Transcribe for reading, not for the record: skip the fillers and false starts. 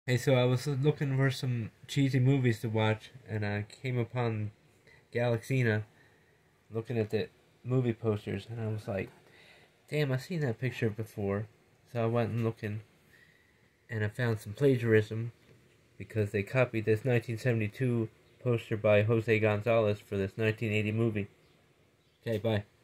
Hey, so I was looking for some cheesy movies to watch, and I came upon Galaxina, looking at the movie posters, and I was like, damn, I've seen that picture before. So I went and looking, and I found some plagiarism, because they copied this 1972 poster by Jose Gonzalez for this 1980 movie. Okay, bye.